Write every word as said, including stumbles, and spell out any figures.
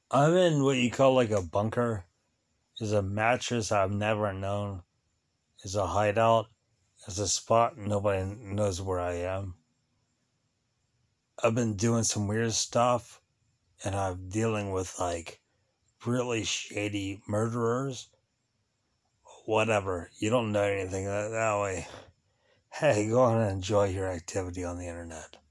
I'm in what you call like a bunker. Is a mattress I've never known. Is a hideout. Is a spot nobody knows where I am. I've been doing some weird stuff, and I'm dealing with like really shady murderers. Whatever. You don't know anything that, that way. Hey, go on and enjoy your activity on the internet.